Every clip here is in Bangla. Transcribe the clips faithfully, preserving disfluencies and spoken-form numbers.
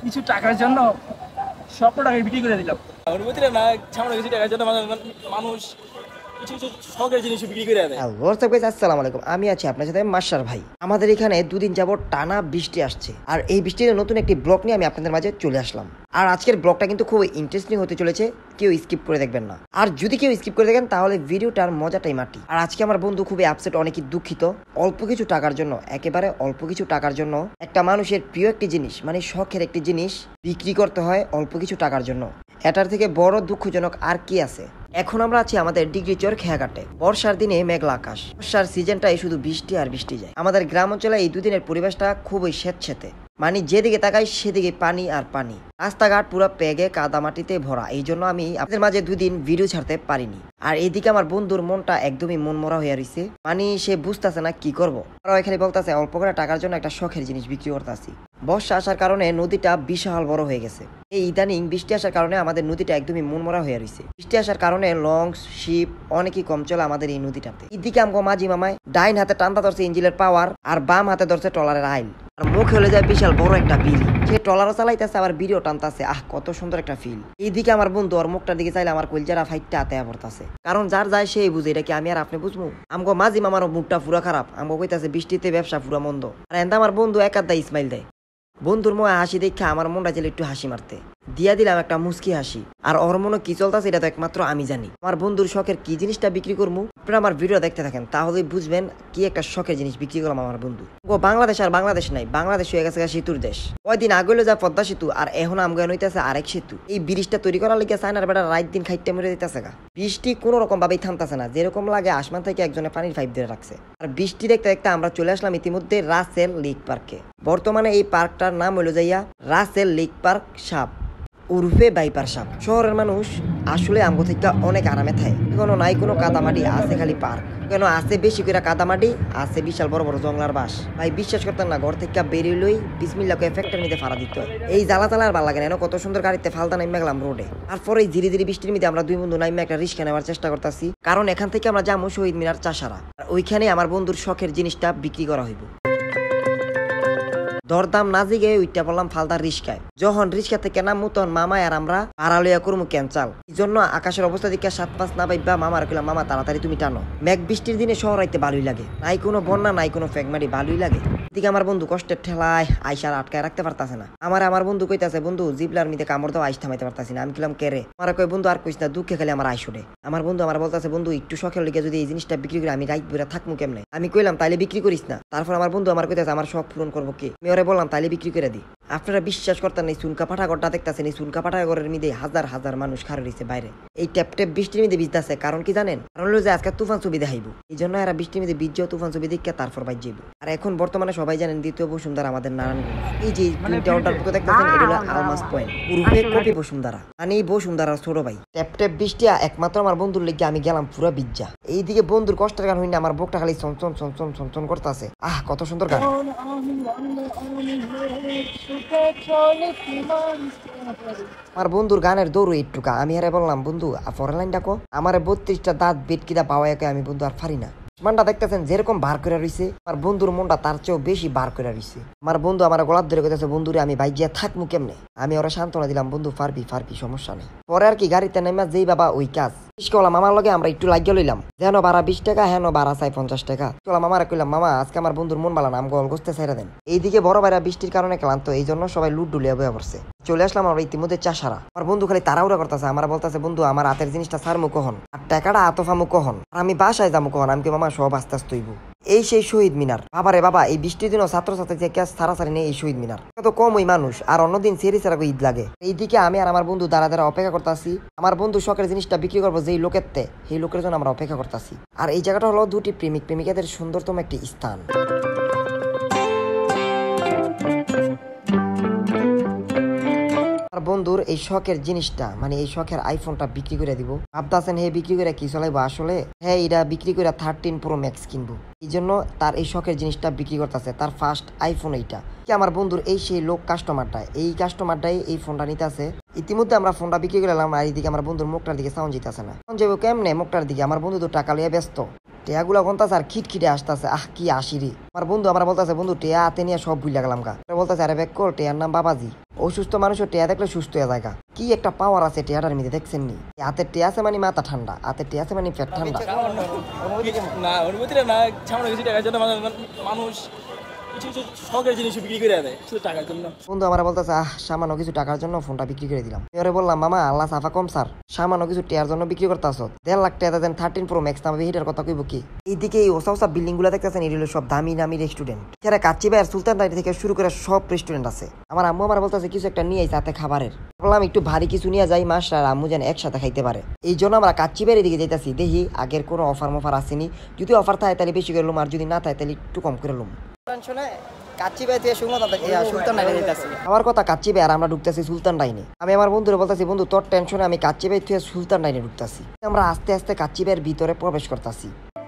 কিছু টাকার জন্য স্বপ্নটাকে বিক্রি করে দিলাম। অনুমতিটা না সামনে কিছু টাকার জন্য মানুষ কিছু কিছু শখের জিনিস বিক্রি করে দেয়। হোয়াটসঅ্যাপ গাইস, আসসালামু আলাইকুম। আমি আছি আপনার সাথে মাস্টার ভাই। আমাদের এখানে দুদিন যাবত টানা বৃষ্টি আসছে, আর এই বৃষ্টির নতুন একটি ব্লগ নিয়ে আমি আপনাদের মাঝে চলে আসলাম। আর আজকের ব্লগটা কিন্তু খুব ইন্টারেস্টিং হতে চলেছে, কেউ স্কিপ করে দেখবেন না। আর যদি কেউ স্কিপ করে দেখেন তাহলে ভিডিওটার মজাটাই মাটি। আর আজকে আমার বন্ধু খুবই আপসেট, অনেকই দুঃখিত। অল্প কিছু টাকার জন্য, একেবারে অল্প কিছু টাকার জন্য একটা মানুষের প্রিয় একটি জিনিস, মানে শখের একটি জিনিস বিক্রি করতে হয় অল্প কিছু টাকার জন্য। এটার থেকে বড় দুঃখজনক আর কি আছে? এখন আমরা আছি আমাদের ডিগ্রি চর খেয়াঘাটে। বর্ষার দিনে মেঘলা আকাশ, বর্ষার সিজনটাই শুধু বৃষ্টি আর বৃষ্টি যায়। আমাদের গ্রাম অঞ্চলে এই দুদিনের পরিবেশটা খুবই স্বেচ্ছেতে, মানে যেদিকে তাকাই সেদিকে পানি আর পানি। রাস্তাঘাট পুরো পেগে কাদা মাটিতে ভরা। এই জন্য আমি আপনাদের মাঝে দুদিন ভিডিও ছাড়তে পারিনি। আর এইদিকে আমার বন্ধুর মনটা একদমই মন মরা হয়ে রয়েছে, মানে সে বুঝতেছে না কি করবো। আর এখানে বলতেছে অল্প করে টাকার জন্য একটা শখের জিনিস বিক্রি করতেছি। বর্ষা আসার কারণে নদীটা বিশাল বড় হয়ে গেছে। এই ইদানিং বৃষ্টি আসার কারণে আমাদের নদীটা একদমই মন মরা হয়ে রয়েছে। বৃষ্টি আসার কারণে লঞ্চ শিপ অনেকই কম চলে আমাদের এই নদীটাতে। এদিকে আমগো মাঝি মামায় ডাইন হাতে টানতা ধরছে ইঞ্জিনের পাওয়ার, আর বাম হাতে ধরছে ট্রলারের আইল। আর মুখে হলে যায় বিশাল বড় একটা বিল। সে ট্রলারও চালাইতেছে আবার বিড়িও টানতেছে। আহ, কত সুন্দর একটা ফিল। এইদিকে আমার বন্ধু ওর মুখটার দিকে চাইলে আমার কলজারা ফাইটটা আতেয়া পড়তেছে, কারণ যার যায় সেই বুঝে। এটা কি আমি আর আপনি বুঝবো? আমগো মাঝি মামারও মুখটা পুরা খারাপ। আমগো কইতাছে বৃষ্টিতে ব্যবসা পুরা মন্দ। আর এন্দা আমার বন্ধু একাদা ইসমাইল দেয়। বন্ধুর মনে হাসি দেখে আমার মনটা ছিল একটু হাসি মারতে, দিয়া দিলাম একটা মুস্কি হাসি। আর ওর মনে কি চলতেছে এটা তো একমাত্র আমি জানি। আমার বন্ধুর শখের কি জিনিসটা বিক্রি করবো, আপনারা আমার ভিডিও দেখতে থাকেন, তাহলে বুঝবেন কি একটা শখের জিনিস বিক্রি করলাম আমার বন্ধু। ও বাংলাদেশ আর বাংলাদেশ নাই, বাংলাদেশ হয়ে গেছে সেতুর দেশ। কয়দিন আগে হলো যা পদ্মা সেতু, আর এখন আমগান হইতেছে আরেক সেতু। এই ব্রিজটা তৈরি করার লিগে চায়নার বেটা রাত দিন খাইতে মরে দিতেছে গা। বৃষ্টি কোনো রকম ভাবেই থামতেছে না, যেরকম লাগে আসমান থেকে একজনে পানির পাইপ দিয়ে রাখছে। আর বৃষ্টি দেখতে দেখতে আমরা চলে আসলাম ইতিমধ্যে রাসেল লেক পার্কে। বর্তমানে এই পার্কটার নাম হলো যাইয়া রাসেল লেক পার্ক সাপ উর্ফে বাইপার সাপ। শহরের মানুষ আসলে আমগো থেকে অনেক আরামে থাকে। কোনো নাই কোনো কাদামাটি, আছে খালি পার্ক। কেন আছে বেশি করে কাদামাটি, আছে বিশাল বড় বড় জঙ্গলার বাস। ভাই বিশ্বাস করতেন না, ঘর থেকে বেরিয়েলই বিসমিল্লাহ কয়ে ফ্যাক্টর নিতে ফাড়া দিতে হয়। এই জ্বালা জ্বালা আর ভালো লাগে না। কত সুন্দর গাড়িতে ফালতা নাইমে গেলাম রোডে। তারপরে এই ধীরে ধীরে বৃষ্টির মধ্যে আমরা দুই বন্ধু নাইমে একটা রিস্কা নেওয়ার চেষ্টা করতেছি, কারণ এখান থেকে আমরা যাবো শহীদ মিনার চাষারা। আর ওইখানে আমার বন্ধুর শখের জিনিসটা বিক্রি করা হইব। দরদাম না জিগে উইটা বললাম ফালদার রিস্কায়। যখন রিস্কা থেকে নামবো তখন মামা আর আমরা পাড়ালইয়া করবো ক্যান্সাল। এই জন্য আকাশের অবস্থা দিকে সাত পাঁচ না পাইবা মামার কইলাম মামা তাড়াতাড়ি তুমি টানো। মেঘ বৃষ্টির দিনে শহর আইতে ভালোই লাগে, নাই কোনো বন্যা নাই কোনো ফ্যাগমারি, ভালোই লাগে। এদিকে আমার বন্ধু কষ্টের ঠেলায় আইসার আটকায় রাখতে পারতাছে না। আমার আমার বন্ধু কইতাছে বন্ধু জিবলার মিতে কামড় দাও, আইস থামাইতে পারতাছি না। আমি কিলাম কেরে? আমার কই বন্ধু আর কইস না, দুঃখে খালি আমার আইস ওঠে। আমার বন্ধু আমার বলতেছে বন্ধু একটু শখের লিগে যদি এই জিনিসটা বিক্রি করে আমি রাইত বুড়া থাকবো কেমনে? আমি কইলাম তাইলে বিক্রি করিস না। তারপর আমার বন্ধু আমার কইতাছে আমার শখ পূরণ করবো কি? আমি ওরে বললাম তাইলে বিক্রি করে দি। আপনারা বিশ্বাস করতেন এই চুনকা পাঠাগরটা দেখতেছেন, এই চুনকা পাঠাগরের মধ্যে হাজার হাজার মানুষ খাড়ে রয়েছে বাইরে। এই ট্যাপ ট্যাপ বৃষ্টির মধ্যে ভিজতেছে, কারণ কি জানেন? কারণ হলো যে আজকে তুফান ছবি দেখাইবো। এই জন্য এরা বৃষ্টির মধ্যে বীজ তুফান ছবি দেখে তারপর বাইর যাইব। আর এখন বর্তমানে সবাই জানেন দ্বিতীয় বসুন্ধরা আমাদের নারায়ণগঞ্জ। এই যে তিনটা অর্ডার বুকে দেখতেছেন এটা হলো আলমাস পয়েন্ট উর্ফে কপি বসুন্ধরা, মানে এই বসুন্ধরার ছোট ভাই। ট্যাপ ট্যাপ বৃষ্টি একমাত্র আমার বন্ধুর লেগে আমি গেলাম পুরো বিজ্জা। এইদিকে বন্ধুর কষ্টের গান হইনা আমার বুকটা খালি চঞ্চন চঞ্চন চঞ্চন করতেছে। আহ, কত সুন্দর গান। আমার বন্ধুর গানের দৌড় একটুকা। আমি আরে বললাম বন্ধু পরের লাইন ডাকো। আমার বত্রিশটা দাঁত বেটকিদা পাওয়া একে আমি বন্ধু আর পারি না। মানটা দেখতেছেন যেরকম বার করে রইছে, আমার বন্ধুর মনটা তার চেয়েও বেশি বার করে রইছে। আমার বন্ধু আমার গোলাপ ধরে কইতেছে বন্ধুরে আমি বাইক গিয়া থাকবো কেমনে? আমি ওরা সান্ত্বনা দিলাম বন্ধু পারবি পারবি, সমস্যা নেই। পরে আর কি গাড়িতে নেমে যেই বাবা ওই কাজ করলাম। আমার লগে আমরা একটু লাগিয়ে লইলাম, যেন বাড়া বিশ টাকা হেন বাড়া চাই পঞ্চাশ টাকা। চলাম আমার কইলাম মামা আজকে আমার বন্ধুর মন বালা নাম গল গোস্তে ছাইরা দেন। এইদিকে বড় বাইরা বৃষ্টির কারণে ক্লান্ত, এই জন্য সবাই লুট ডুলিয়া বয়ে পড়ছে। চলে আসলাম আমরা ইতিমধ্যে চাষারা। আমার বন্ধু খালি তাড়াহুড়া করতেছে, আমার বলতেছে বন্ধু আমার হাতের জিনিসটা ছাড়মু কখন, আর টাকাটা আতফামু কখন, আর আমি বাসায় যাবো কখন? আমি কি মামা সব আস্তে আস্তে হইব। এই সেই শহীদ মিনার। বাবারে বাবা, এই বৃষ্টির দিনও ছাত্রছাত্রী থেকে ছাড়াছাড়ি নেই এই শহীদ মিনার। কত কম ওই মানুষ, আর অন্যদিন সেরি সেরা ঈদ লাগে। এইদিকে আমি আর আমার বন্ধু দাঁড়া দাঁড়া অপেক্ষা করতেছি আমার বন্ধু শখের জিনিসটা বিক্রি করবো যেই লোকের তে, সেই লোকের জন্য আমরা অপেক্ষা করতেছি। আর এই জায়গাটা হলো দুটি প্রেমিক প্রেমিকাদের সুন্দরতম একটি স্থান। বন্ধুর এই শখের জিনিসটা, মানে এই শখের আইফোনটা বিক্রি করে দিব। ভাবতেছেন হে বিক্রি করে কি চলাইবো? আসলে হ্যাঁ এটা বিক্রি করে থার্টিন প্রো ম্যাক্স কিনবো। এই জন্য তার এই শখের জিনিসটা বিক্রি করতেছে, তার ফার্স্ট আইফোন এইটা। কি আমার বন্ধুর এই সেই লোক কাস্টমারটা, এই কাস্টমারটাই এই ফোনটা নিতে আছে। ইতিমধ্যে আমরা ফোনটা বিক্রি করে এলাম। আর এইদিকে আমার বন্ধুর মুখটার দিকে সাউন্ড যেতেছে না। সাউন্ড যাবো কেমনে মুখটার দিকে? আমার বন্ধু তো টাকা লিয়ে ব্যস্ত। টেয়াগুলা গন্তাছে আর খিটখিটে আসতেছে, আহ কি আসি রে। আমার বন্ধু আমার বলতেছে বন্ধু টেয়া হাতে নিয়ে সব ভুলে গেলাম গা। বলতেছে আরে ব্যাক কর, টেয়ার নাম বাবাজি। অসুস্থ মানুষও টেয়া দেখলে সুস্থ হয়ে যায়। কি একটা পাওয়ার আছে টেয়াটার মধ্যে, দেখছেন নি? হাতের টেয়া আছে মানে মাথা ঠান্ডা, হাতের টেয়া আছে মানে পেট ঠান্ডা। না অনুভূতিটা না, সামান্য কিছু টাকার জন্য মানে মানুষ কিছু কিছু শখের জিনিস বিক্রি করে দেয় শুধু টাকার জন্য। বন্ধু আমার বলতেছে আহ সামান্য কিছু টাকার জন্য ফোনটা বিক্রি করে দিলাম। এবারে বললাম মামা আল্লাহ সাফা কম স্যার, সামান্য কিছু টেয়ার জন্য বিক্রি করতে আসো দেড় লাখ টাকা দেন থার্টিন প্রো ম্যাক্স নামবে, হিটার কথা কইব কি? এইদিকে এই ওসা ওসা বিল্ডিং গুলো দেখতেছেন, এগুলো সব দামি দামি রেস্টুরেন্ট। এখানে কাচ্চি ভাই আর সুলতান ডাইরি থেকে শুরু করে সব রেস্টুরেন্ট আছে। আমার আম্মু আমার বলতেছে কিছু একটা নিয়ে আইছে হাতে খাবারের। বললাম একটু ভারী কিছু নিয়ে যাই, মাস আর আম্মু যেন একসাথে খাইতে পারে। এই জন্য আমরা কাচ্চি ভাইয়ের দিকে যাইতেছি, দেখি আগের কোনো অফার মফার আসেনি। যদি অফার থাকে তাহলে বেশি করে লুম, আর যদি না থাকে তাহলে একটু কম করে লুম। কাচ্চি ভাই থেকে সুলতান ডাইনে যেতেছি। আমার কথা কাচ্চি ভাই আর আমরা ঢুকতেছি সুলতান ডাইনে। আমি আমার বন্ধুরা বলতেছি বন্ধু তোর টেনশনে আমি কাচ্চি ভাই থেকে সুলতান ডাইনে ঢুকতেছি। আমরা আস্তে আস্তে কাচ্চি ভাইয়ের ভিতরে প্রবেশ করতেছি।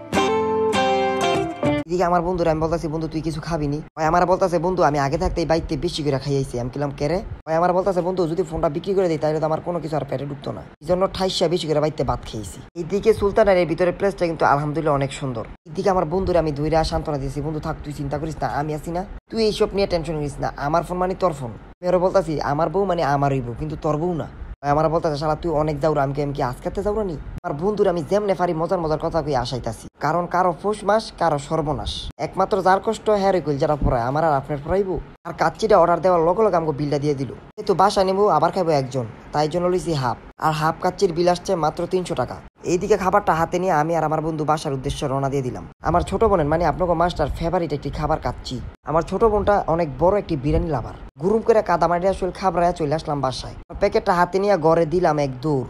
এদিকে আমার বন্ধুরা আমি বলতেছি বন্ধু তুই কিছু খাবিনি? ভাই আমার বলতেছে বন্ধু আমি আগে থাকতে এই বাইকতে বেশি করে খাইয়াছি। আমি কিলাম কেরে? ভাই আমার বলতেছে বন্ধু যদি ফোনটা বিক্রি করে দিই তাহলে তো আমার কোনো কিছু আর পেটে ঢুকতো না, এই জন্য ঠাইসা বেশি করে বাইকতে ভাত খেয়েছি। এইদিকে সুলতানের ভিতরে প্লেসটা কিন্তু আলহামদুলিল্লাহ অনেক সুন্দর। এদিকে আমার বন্ধুরা আমি দুইরা সান্ত্বনা দিয়েছি, বন্ধু থাক তুই চিন্তা করিস না, আমি আছি না, তুই এইসব নিয়ে টেনশন করিস না, আমার ফোন মানে তোর ফোন। আমি আরো বলতেছি আমার বউ মানে আমারই বউ, কিন্তু তোর বউ না। আমার বলতেছে শালা তুই অনেক যাও, আমি আমি কি আজকাতে যাও নি? আর বন্ধুরা আমি যেমনে পারি মজার মজার কথা কই আসাইতাছি, কারণ কারো ফুস মাস কারো সর্বনাশ, একমাত্র যার কষ্ট হ্যাঁ কইল যারা পড়ায় আমার আর আপনার পড়াইবো। আর কাচ্চিটা অর্ডার দেওয়ার লগে লগে আমাকে বিলটা দিয়ে দিল। তো বাসা নেবো আবার খাইবো একজন, তাই জন্য লইছি হাফ। আর হাফ কাচ্চির বিল আসছে মাত্র তিনশো টাকা। এইদিকে খাবারটা হাতে নিয়ে আমি আর আমার বন্ধু বাসার উদ্দেশ্যে রওনা দিয়ে দিলাম। আমার ছোট বোনের মানে আপনাকে মাস্টার ফেভারিট একটি খাবার কাচ্চি। আমার ছোট বোনটা অনেক বড় একটি বিরিয়ানি লাভার। গুরুম করে কাদা মারিয়া শৈল খাবরাইয়া চলে আসলাম বাসায়। প্যাকেটটা হাতে নিয়ে ঘরে দিলাম এক দৌড়।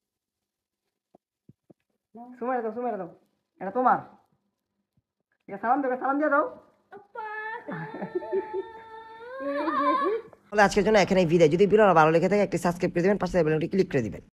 সুমাইরা দাও সুমাইরা দাও, এটা তোমার। সালাম দেবে, সালাম দিয়ে দাও। তাহলে আজকের জন্য এখানে বিদায়। যদি ভিডিওটা ভালো লেগে থাকে একটি সাবস্ক্রাইব করে দিবেন, পাশে বেল আইকনটি ক্লিক করে দিবেন।